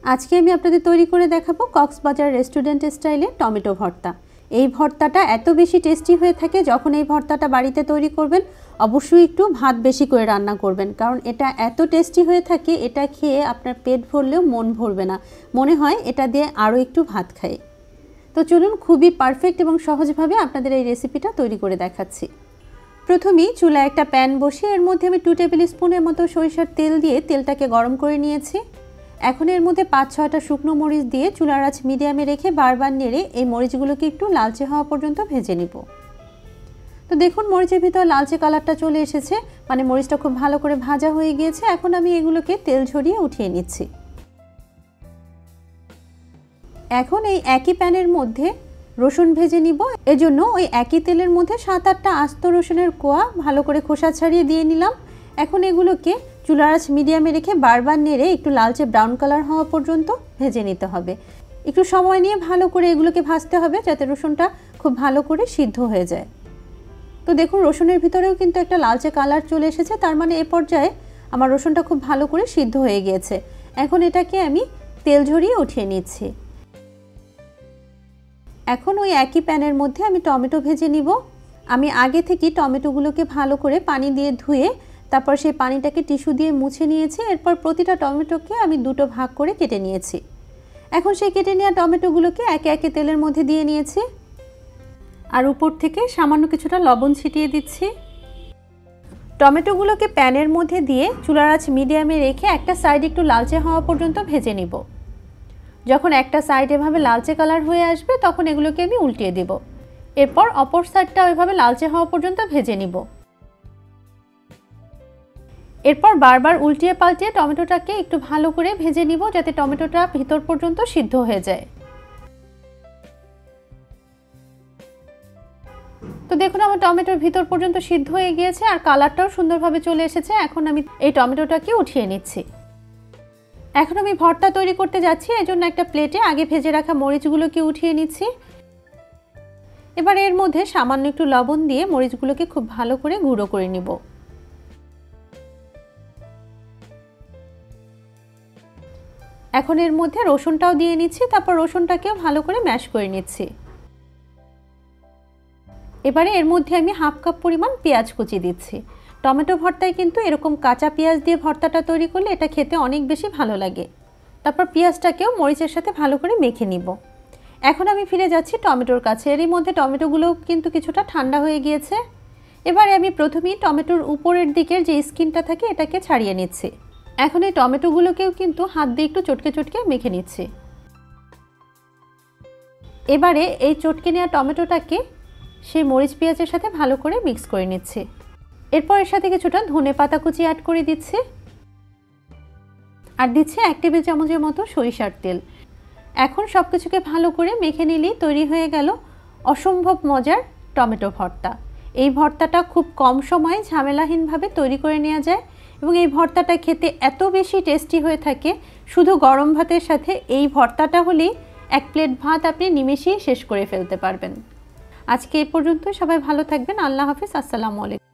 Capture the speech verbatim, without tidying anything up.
আজকে আমি আপনাদের তৈরি করে দেখাবো কক্সবাজার রেস্টুরেন্ট স্টাইলে টমেটো ভর্তা। এই ভর্তাটা এত বেশি টেস্টি হয়ে থাকে, যখন এই ভর্তাটা বাড়িতে তৈরি করবেন অবশ্যই একটু ভাত বেশি করে রান্না করবেন, কারণ এটা এত টেস্টি হয়ে থাকে, এটা খেয়ে আপনার পেট ভরলেও মন ভরবে না, মনে হয় এটা দিয়ে আরও একটু ভাত খাই। তো চলুন খুবই পারফেক্ট এবং সহজভাবে আপনাদের এই রেসিপিটা তৈরি করে দেখাচ্ছি। প্রথমেই চুলায় একটা প্যান বসিয়ে এর মধ্যে আমি টু টেবিল স্পুনের মতো সরিষার তেল দিয়ে তেলটাকে গরম করে নিয়েছি। এখন এর মধ্যে পাঁচ ছয়টা শুকনো মরিচ দিয়ে চুলার আঁচ মিডিয়ামে রেখে বারবার নেড়ে এই মরিচগুলোকে একটু লালচে হওয়া পর্যন্ত ভেজে নিব। তো দেখুন মরিচের ভিতর লালচে কালারটা চলে এসেছে, মানে মরিচটা খুব ভালো করে ভাজা হয়ে গিয়েছে। এখন আমি এগুলোকে তেল ঝরিয়ে উঠিয়ে নিচ্ছি। এখন এই একই প্যানের মধ্যে রসুন ভেজে নিব। এজন্য ওই একই তেলের মধ্যে সাত আটটা আস্ত রসুনের কোয়া ভালো করে খোসা ছাড়িয়ে দিয়ে নিলাম। এখন এগুলোকে চুলার আঁচ মিডিয়ামে রেখে বারবার নেড়ে একটু লালচে ব্রাউন কালার হওয়া পর্যন্ত ভেজে নিতে হবে। একটু সময় নিয়ে ভালো করে এগুলোকে ভাজতে হবে, যাতে রসুনটা খুব ভালো করে সিদ্ধ হয়ে যায়। তো দেখুন রসুনের ভিতরেও কিন্তু একটা লালচে কালার চলে এসেছে, তার মানে এ পর্যায়ে আমার রসুনটা খুব ভালো করে সিদ্ধ হয়ে গিয়েছে। এখন এটাকে আমি তেল ঝরিয়ে উঠিয়ে নিচ্ছি। এখন ওই একই প্যানের মধ্যে আমি টমেটো ভেজে নিব। আমি আগে থেকে টমেটোগুলোকে ভালো করে পানি দিয়ে ধুয়ে তারপর সেই পানিটাকে টিস্যু দিয়ে মুছে নিয়েছি। এরপর প্রতিটা টমেটোকে আমি দুটো ভাগ করে কেটে নিয়েছি। এখন সেই কেটে নেওয়া টমেটোগুলোকে একে একে তেলের মধ্যে দিয়ে নিয়েছি, আর উপর থেকে সামান্য কিছুটা লবণ ছিটিয়ে দিচ্ছি। টমেটোগুলোকে প্যানের মধ্যে দিয়ে চুলার আঁচ মিডিয়ামে রেখে একটা সাইড একটু লালচে হওয়া পর্যন্ত ভেজে নিব। যখন একটা সাইড এভাবে লালচে কালার হয়ে আসবে তখন এগুলোকে আমি উল্টিয়ে দেব। এরপর অপর সাইডটা ওইভাবে লালচে হওয়া পর্যন্ত ভেজে নিব। এরপর বারবার উল্টিয়ে পাল্টিয়ে টমেটোটাকে একটু ভালো করে ভেজে নিব, যাতে টমেটোটা ভিতর পর্যন্ত সিদ্ধ হয়ে যায়। তো দেখুন আমার টমেটোর ভিতর পর্যন্ত সিদ্ধ হয়ে গিয়েছে আর কালারটাও সুন্দরভাবে চলে এসেছে। এখন আমি এই টমেটোটাকে উঠিয়ে নিচ্ছি। এখন আমি ভর্তা তৈরি করতে যাচ্ছি, এজন্য একটা প্লেটে আগে ভেজে রাখা মরিচগুলোকে উঠিয়ে নিচ্ছি। এবার এর মধ্যে সামান্য একটু লবণ দিয়ে মরিচগুলোকে খুব ভালো করে গুঁড়ো করে নিব। এখন এর মধ্যে রসুনটাও দিয়ে নিচ্ছি, তারপর রসুনটাকেও ভালো করে ম্যাশ করে নিচ্ছি। এবারে এর মধ্যে আমি হাফ কাপ পরিমাণ পেঁয়াজ কুচি দিচ্ছি। টমেটো ভর্তায় কিন্তু এরকম কাঁচা পেঁয়াজ দিয়ে ভর্তাটা তৈরি করলে এটা খেতে অনেক বেশি ভালো লাগে। তারপর পেঁয়াজটাকেও মরিচের সাথে ভালো করে মেখে নিব। এখন আমি ফিরে যাচ্ছি টমেটোর কাছে। এরই মধ্যে টমেটোগুলো কিন্তু কিছুটা ঠান্ডা হয়ে গিয়েছে। এবারে আমি প্রথমেই টমেটোর উপরের দিকের যে স্কিনটা থাকে এটাকে ছাড়িয়ে নিচ্ছি। এখন এই টমেটোগুলোকেও কিন্তু হাত দিয়ে একটু চটকে চটকে মেখে নিচ্ছি। এবারে এই চটকে নেওয়া টমেটোটাকে সেই মরিচ পেঁয়াজের সাথে ভালো করে মিক্স করে নিচ্ছি। এরপর এর সাথে কিছুটা ধনে পাতা কুচি অ্যাড করে দিচ্ছি, আর দিচ্ছি এক টেবিল চামচের মতো সরিষার তেল। এখন সব কিছুকে ভালো করে মেখে নিলেই তৈরি হয়ে গেল অসম্ভব মজার টমেটো ভর্তা। এই ভর্তাটা খুব কম সময়ে ঝামেলাহীনভাবে তৈরি করে নেওয়া যায় এবং এই ভর্তাটা খেতে এত বেশি টেস্টি হয়ে থাকে, শুধু গরম ভাতের সাথে এই ভর্তাটা হলেই এক প্লেট ভাত আপনি নিমেষেই শেষ করে ফেলতে পারবেন। আজকে এই পর্যন্ত, সবাই ভালো থাকবেন। আল্লাহ হাফেজ। আসসালামু আলাইকুম।